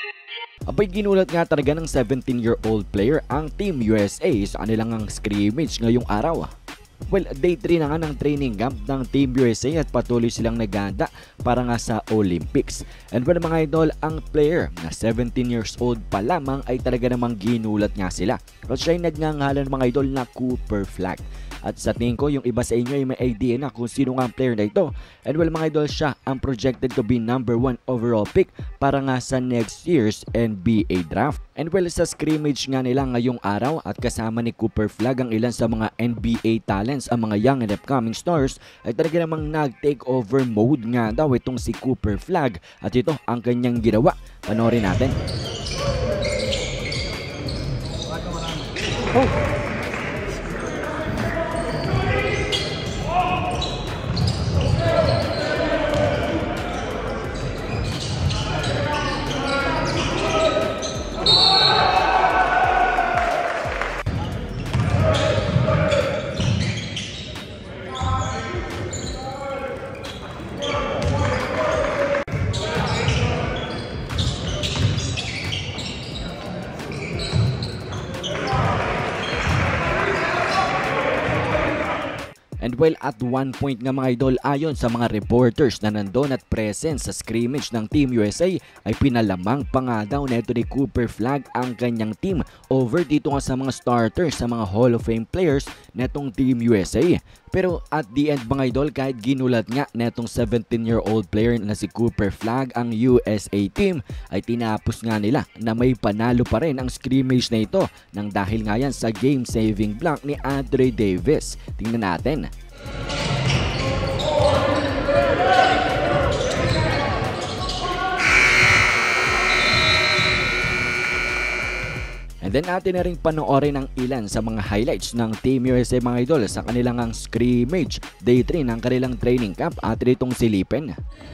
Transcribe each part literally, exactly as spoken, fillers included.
Abay, ginulat nga talaga ng seventeen-year-old player ang Team U S A sa kanilang ang scrimmage ngayong araw. Well, day three na nga ng training camp ng Team U S A at patuloy silang naghahanda para nga sa Olympics. And well, mga idol, ang player na seventeen years old pa lamang ay talaga namang ginulat nga sila. At siya ay nagngangalan mga idol na Cooper Flagg. At sa tingin ko, yung iba sa inyo ay may idea na kung sino nga ang player na ito. And well, mga idol, siya ang projected to be number one overall pick para nga sa next year's N B A draft. And well, sa scrimmage nga nila ngayong araw at kasama ni Cooper Flagg ang ilan sa mga N B A talents, ang mga young and upcoming stars, ay talaga namang nag-take over mode nga daw itong si Cooper Flagg. At ito ang kanyang ginawa. Panoorin natin. Oh! And well, at one point nga mga idol, ayon sa mga reporters na nandun at present sa scrimmage ng Team U S A, ay pinalamang pa nga daw neto ni Cooper Flagg ang kanyang team over dito nga sa mga starters, sa mga Hall of Fame players netong Team U S A. Pero at the end mga idol, kahit ginulat nga netong seventeen-year-old player na si Cooper Flagg ang U S A team, ay tinapos nga nila na may panalo pa rin ang scrimmage na ito nang dahil nga yan sa game-saving block ni Andre Davis. Tingnan natin. And then natin na rin panoorin ang ilan sa mga highlights ng Team U S A mga idol sa kanilang ang scrimmage day three ng kanilang training camp at itong silipin.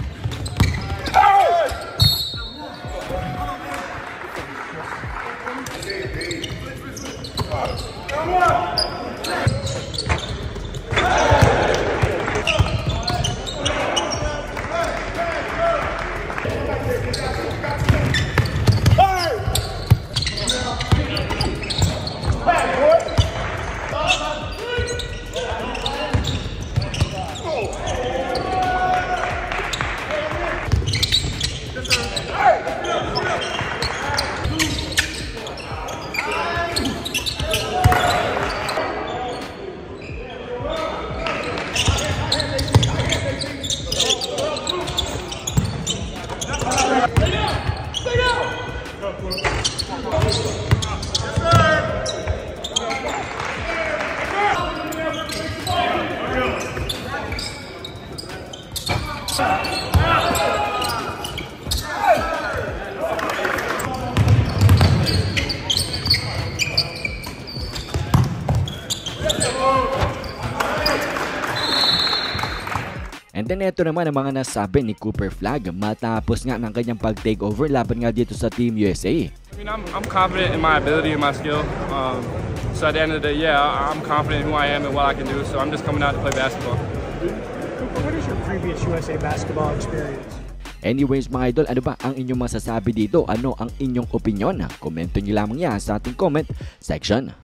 And then ito naman ang mga nasabi ni Cooper Flagg matapos nga ng kanyang pag-takeover laban nga dito sa Team U S A. I mean, I'm, I'm confident in my ability and my skill. Um, so at the end of the day, yeah, I'm confident in who I am and what I can do. So I'm just coming out to play basketball. What is your previous U S A basketball experience? Anyways mga idol, ano ba ang inyong masasabi dito? Ano ang inyong opinion? Komento nyo lamang yan sa ating comment section.